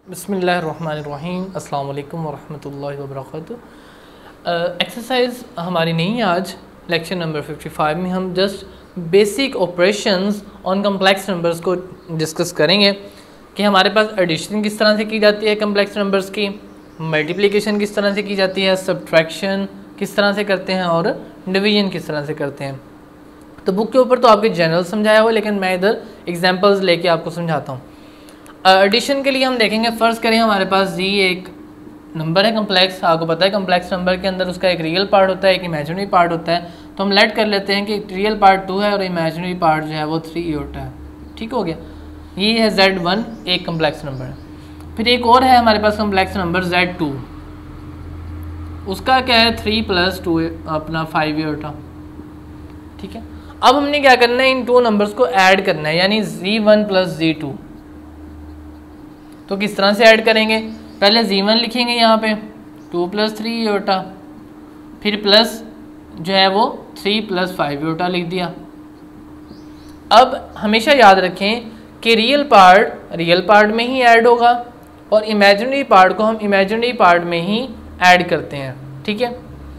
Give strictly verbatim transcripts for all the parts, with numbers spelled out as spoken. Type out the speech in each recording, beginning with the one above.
बिस्मिल्लाहिर्रहमानिर्रहीम अस्सलाम वालेकुम वरहमतुल्लाहि वबरकातुहू। एक्सरसाइज हमारी नहीं है आज, लेक्चर नंबर पचपन में हम just basic operations on complex numbers को डिस्कस करेंगे कि हमारे पास एडिशन किस तरह से की जाती है कम्प्लेक्स नंबर्स की, मल्टीप्लिकेशन किस तरह से की जाती है, सब्ट्रैक्शन किस तरह से करते हैं और डिवीजन किस तरह से करते हैं। तो बुक के ऊपर तो आपके जनरल समझाया हुआ, लेकिन मैं इधर एग्जांपल्स लेके आपको समझाता हूँ। एडिशन uh, के लिए हम देखेंगे, फ़र्ज़ करें हमारे पास जी एक नंबर है कम्प्लेक्स। आपको पता है कम्प्लेक्स नंबर के अंदर उसका एक रियल पार्ट होता है, एक इमेजिनरी पार्ट होता है। तो हम लेट कर लेते हैं कि रियल पार्ट टू है और इमेजिनरी पार्ट जो है वो थ्री होता है। ठीक हो गया, ये है जेड वन एक कम्प्लेक्स नंबर है। फिर एक और है हमारे पास कम्प्लेक्स नंबर जेड टू, उसका क्या है थ्री प्लस टू अपना फाइव होता। ठीक है, अब हमने क्या करना है, इन टू नंबर्स को ऐड करना है, यानी G one plus G two. तो किस तरह से ऐड करेंगे, पहले जी वन लिखेंगे यहाँ पे टू प्लस थ्री योटा, फिर प्लस जो है वो थ्री प्लस फाइव योटा लिख दिया। अब हमेशा याद रखें कि रियल पार्ट रियल पार्ट में ही ऐड होगा और इमेजिनरी पार्ट को हम इमेजिनरी पार्ट में ही ऐड करते हैं। ठीक है,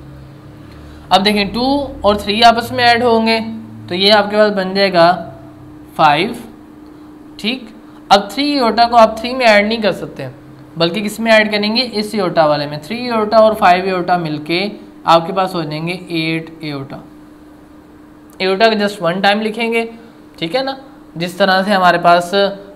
अब देखें टू और थ्री आपस में ऐड होंगे तो ये आपके पास बन जाएगा फाइव। ठीक, अब थ्री योटा को आप थ्री में ऐड नहीं कर सकते, बल्कि किस में ऐड करेंगे, इस योटा वाले में। थ्री योटा और फाइव योटा मिलके आपके पास हो जाएंगे एट योटा। योटा का जस्ट वन टाइम लिखेंगे, ठीक है ना, जिस तरह से हमारे पास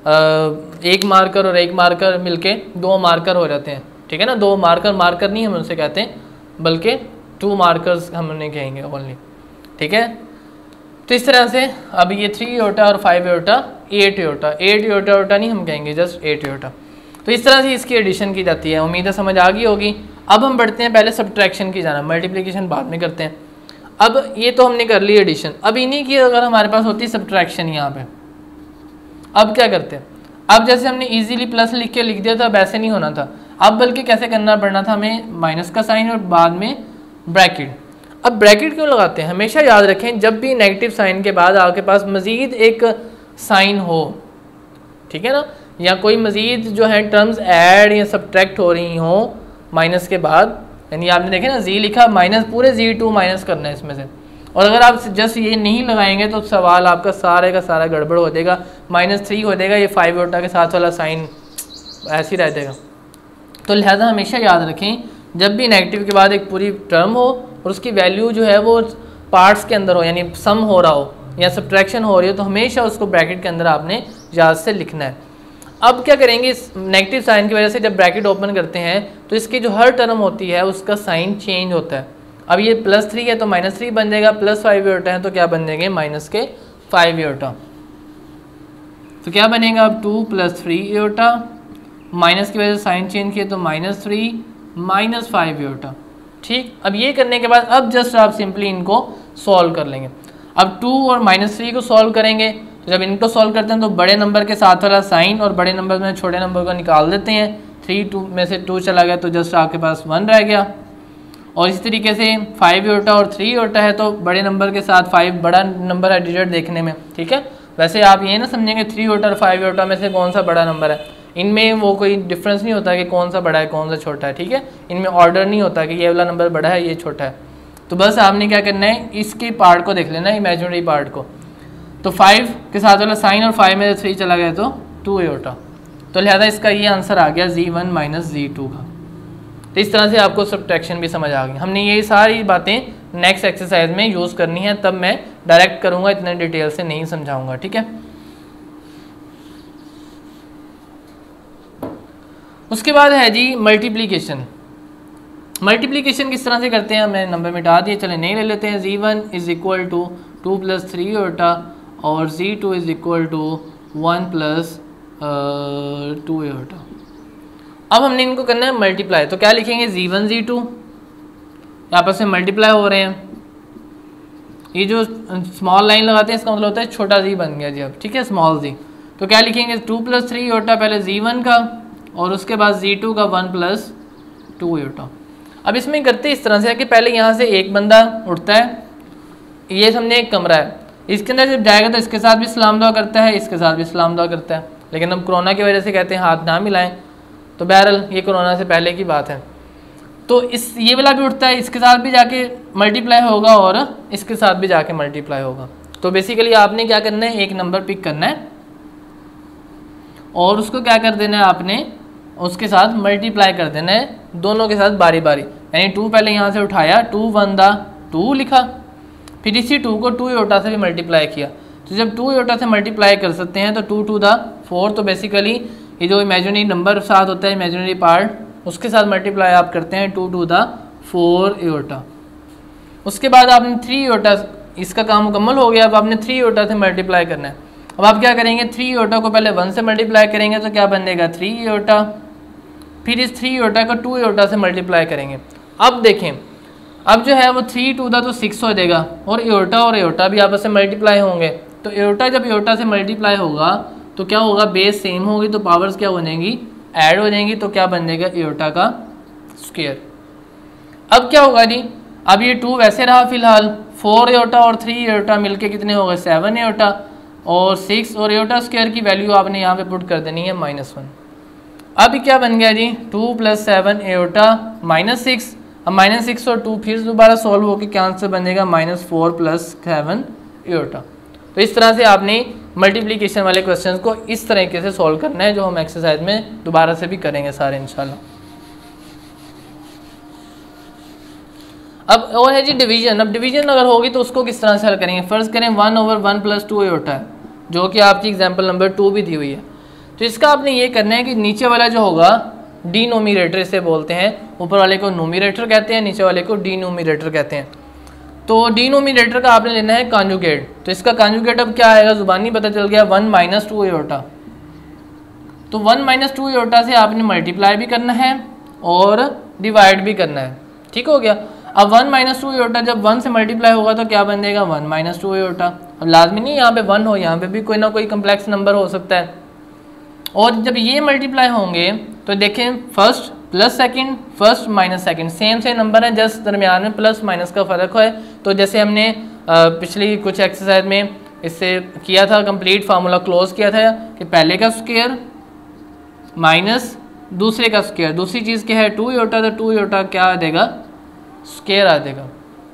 एक मार्कर और एक मार्कर मिलके दो मार्कर हो जाते हैं। ठीक है ना, दो मार्कर मार्कर नहीं हम उनसे कहते हैं, बल्कि टू मार्कर्स हम उन्हें कहेंगे ओनली। ठीक है, तो इस तरह से अब ये थ्री योटा और five iota eight iota, eight iota iota नहीं हम कहेंगे, जस्ट एट योटा। तो इस तरह से इसकी एडिशन की जाती है। उम्मीद है समझ आ गई होगी। अब हम बढ़ते हैं, पहले सब्ट्रैक्शन की जाना, मल्टीप्लिकेशन बाद में करते हैं। अब ये तो हमने कर ली एडिशन, अब इन्हीं की अगर हमारे पास होती सब्ट्रैक्शन यहाँ पे, अब क्या करते हैं, अब जैसे हमने ईजिली प्लस लिख के लिख दिया था, वैसे नहीं होना था। अब बल्कि कैसे करना पड़ना था हमें, माइनस का साइन और बाद में ब्रैकेट। अब ब्रैकेट क्यों लगाते हैं, हमेशा याद रखें जब भी नेगेटिव साइन के बाद आपके पास मज़ीद एक साइन हो, ठीक है ना, या कोई मज़ीद जो है टर्म्स ऐड या सब्ट्रैक्ट हो रही हो माइनस के बाद, यानी आपने देखे ना जी लिखा, माइनस पूरे जी टू माइनस करना है इसमें से। और अगर आप जस्ट ये नहीं लगाएंगे तो सवाल आपका सारे का सारा गड़बड़ हो जाएगा, माइनस थ्री हो जाएगा, ये फाइव योटा के साथ वाला साइन ऐसे ही रह जाएगा। तो लिहाजा हमेशा याद रखें जब भी नेगेटिव के बाद एक पूरी टर्म हो और उसकी वैल्यू जो है वो पार्ट्स के अंदर हो, यानी सम हो रहा हो या सब्ट्रैक्शन हो रही हो, तो हमेशा उसको ब्रैकेट के अंदर आपने याद से लिखना है। अब क्या करेंगे, इस नेगेटिव साइन की वजह से जब ब्रैकेट ओपन करते हैं तो इसकी जो हर टर्म होती है उसका साइन चेंज होता है। अब ये प्लस थ्री है तो माइनस थ्री बन जाएगा, प्लस फाइव योटा है तो क्या बन जाएंगे, माइनस के फाइव योटा। तो क्या बनेगा, अब two plus three iota, minus की वजह से साइन चेंज किए तो minus three minus five iota. ठीक, अब ये करने के बाद अब जस्ट आप सिंपली इनको सॉल्व कर लेंगे। अब टू और माइनस थ्री को सॉल्व करेंगे, तो जब इनको सॉल्व करते हैं तो बड़े नंबर के साथ वाला साइन और बड़े नंबर में छोटे नंबर को निकाल देते हैं। थ्री टू में से टू चला गया तो जस्ट आपके पास वन रह गया। और इसी तरीके से फाइव योटा और थ्री योटा है तो बड़े नंबर के साथ फाइव बड़ा नंबर है डिजिट देखने में। ठीक है, वैसे आप ये ना समझेंगे थ्री योटा और फाइव योटा में से कौन सा बड़ा नंबर है, इनमें वो कोई डिफरेंस नहीं होता कि कौन सा बड़ा है कौन सा छोटा है। ठीक है, इनमें ऑर्डर नहीं होता कि ये वाला नंबर बड़ा है ये छोटा है। तो बस आपने क्या करना है, इसके पार्ट को देख लेना है, इमेजिनरी पार्ट को। तो फाइव के साथ वाला साइन और फाइव में थ्री चला गया तो टू योटा, तो लिहाजा इसका ये आंसर आ गया G one minus G two का। तो इस तरह से आपको सब्ट्रैक्शन भी समझ आ गई। हमने ये सारी बातें नेक्स्ट एक्सरसाइज में यूज़ करनी है, तब मैं डायरेक्ट करूँगा, इतने डिटेल से नहीं समझाऊँगा। ठीक है, उसके बाद है जी मल्टीप्लिकेशन। मल्टीप्लिकेशन किस तरह से करते हैं, मैंने नंबर मिटा दिए, चले नहीं ले लेते हैं। G one is equal to two plus three iota और G two is equal to one plus two iota. अब हमने इनको करना है मल्टीप्लाई, तो क्या लिखेंगे, जी वन जी टू आपस में मल्टीप्लाई हो रहे हैं। ये जो स्मॉल लाइन लगाते हैं इसका मतलब होता है छोटा जी बन गया जी अब। ठीक है, स्मॉल जी, तो क्या लिखेंगे, टू प्लस थ्री योटा पहले जी वन का और उसके बाद जी टू का वन प्लस टू योटा। अब इसमें करते इस तरह से है कि पहले यहाँ से एक बंदा उठता है, ये हमने एक कमरा है, इसके अंदर जब जाएगा तो इसके साथ भी सलाम दुआ करता है, इसके साथ भी सलाम दुआ करता है, लेकिन हम कोरोना की वजह से कहते हैं हाथ ना मिलाएं। तो बहरहाल ये कोरोना से पहले की बात है। तो इस ये वाला भी उठता है, इसके साथ भी जाके मल्टीप्लाई होगा और इसके साथ भी जाके मल्टीप्लाई होगा। तो बेसिकली आपने क्या करना है, एक नंबर पिक करना है और उसको क्या कर देना है, आपने उसके साथ मल्टीप्लाई कर देना है, दोनों के साथ बारी बारी। यानी टू पहले यहाँ से उठाया, टू वन दा टू लिखा, फिर इसी टू को टू योटा से भी मल्टीप्लाई किया। तो जब टू योटा से मल्टीप्लाई कर सकते हैं तो टू टू दा फोर, तो बेसिकली ये जो इमेजिनरी नंबर साथ होता है, इमेजिनरी पार्ट, उसके साथ मल्टीप्लाई आप करते हैं टू टू दा फोर योटा। उसके बाद आपने थ्री योटा, इसका काम मुकम्मल हो गया। अब आपने थ्री योटा से मल्टीप्लाई करना है। अब आप क्या करेंगे, थ्री योटा को पहले वन से मल्टीप्लाई करेंगे तो क्या बनेगा, थ्री योटा, फिर इस थ्री योटा को टू योटा से मल्टीप्लाई करेंगे। अब देखें, अब जो है वो थ्री टू दा तो सिक्स हो जाएगा और एयोटा और एयोटा भी आपस में मल्टीप्लाई होंगे। तो एयोटा जब एयोटा से मल्टीप्लाई होगा तो क्या होगा, बेस सेम होगी तो पावर्स क्या हो जाएंगी, ऐड हो जाएंगी, तो क्या बन जाएगा, एयोटा का स्क्वायर। अब क्या होगा जी, अब ये टू वैसे रहा फिलहाल, फोर एयोटा और थ्री एयोटा मिलके कितने हो गए, सेवन एयोटा, और सिक्स और एयोटा स्क्वायर की वैल्यू आपने यहाँ पे पुट कर देनी है माइनस वन। अब क्या बन गया जी, two plus seven iota minus six. अब माइनस सिक्स और टू फिर दोबारा सॉल्व होकर क्या आंसर बनेगा, minus four plus seven iota. तो इस तरह से आपने मल्टीप्लिकेशन वाले क्वेश्चंस को इस तरीके से सॉल्व करना है, जो हम एक्सरसाइज में दोबारा से भी करेंगे सारे इंशाल्लाह। अब और है जी डिवीजन। अब डिवीजन अगर होगी तो उसको किस तरह से हल करेंगे। फर्ज करें one over one plus two iota है, जो कि आपकी एग्जाम्पल नंबर टू भी दी हुई है। तो इसका आपने ये करना है कि नीचे वाला जो होगा डिनोमिनेटर से बोलते हैं, ऊपर वाले को नोमिनेटर कहते हैं, नीचे वाले को डिनोमिनेटर कहते हैं। तो डिनोमिनेटर का आपने लेना है कॉन्जुगेट। तो इसका कॉन्जुगेट अब क्या आएगा, जुबानी पता चल गया, वन माइनस टू एयोटा। तो वन माइनस टू एयोटा से आपने मल्टीप्लाई भी करना है और डिवाइड भी करना है, ठीक हो गया। अब वन माइनस टू एयोटा जब वन से मल्टीप्लाई होगा तो क्या बन जाएगा, वन माइनस टू एयोटा। अब लाजमी नहीं यहाँ पे वन हो, यहाँ पे भी कोई ना कोई कम्प्लेक्स नंबर हो सकता है। और जब ये मल्टीप्लाई होंगे तो देखें, first plus second, first minus second, same से नंबर है, जस्ट दरमियान में प्लस माइनस का फ़र्क है। तो जैसे हमने पिछली कुछ एक्सरसाइज में इससे किया था, कंप्लीट फार्मूला क्लोज किया था कि पहले का स्क्वायर माइनस दूसरे का स्क्वायर, दूसरी चीज़ क्या है, टू एयोटा, तो टू एयोटा क्या आ देगा, स्क्वायर आ देगा।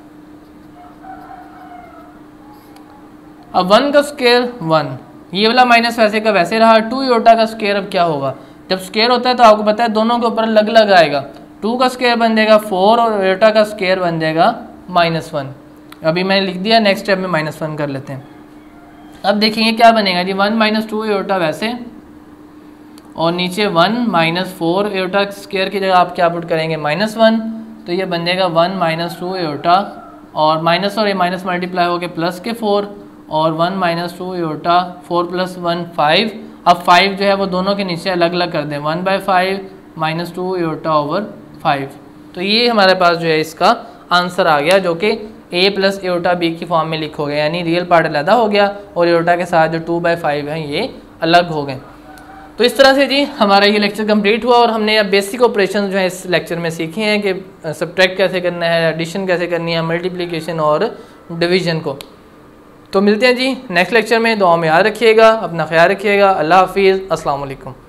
अब वन का स्क्वायर वन, ये वाला माइनस वैसे का वैसे रहा। टू एयोटा का स्क्वायर अब क्या होगा, जब स्क्वायर होता है तो आपको पता है दोनों के ऊपर अलग अलग आएगा। टू का स्क्वायर बन जाएगा फोर और एयोटा का स्क्वायर बन जाएगा माइनस वन। अभी मैंने लिख दिया, नेक्स्ट स्टेप में माइनस वन कर लेते हैं। अब देखेंगे क्या बनेगा जी, वन माइनस टू एयोटा वैसे, और नीचे one minus four iota square की जगह आप क्या पुट करेंगे, माइनस वन। तो ये बन जाएगा वन माइनस टू एयोटा, और माइनस और ये माइनस मल्टीप्लाई होकर प्लस के फोर, और one minus two iota, four plus one five. अब फाइव जो है वो दोनों के नीचे अलग अलग कर दें, one by five minus two iota over five. तो ये हमारे पास जो है इसका आंसर आ गया, जो कि ए प्लस एयोटा बी की फॉर्म में लिखोगे, यानी रियल पार्ट अलग हो गया और एयोटा के साथ जो टू बाई फाइव है ये अलग हो गए। तो इस तरह से जी हमारा ये लेक्चर कंप्लीट हुआ और हमने अब बेसिक ऑपरेशन जो है इस लेक्चर में सीखे हैं कि सब्ट्रैक्ट कैसे करना है, एडिशन कैसे करनी है, मल्टीप्लिकेशन और डिवीजन को। तो मिलते हैं जी नेक्स्ट लेक्चर में, दुआ में याद रखिएगा, अपना ख्याल रखिएगा। अल्लाह हाफिज़, अस्सलाम वालेकुम।